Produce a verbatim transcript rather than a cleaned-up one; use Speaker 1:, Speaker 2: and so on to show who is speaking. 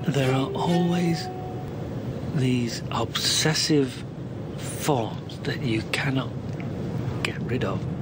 Speaker 1: there are always these obsessive thoughts that you cannot get rid of.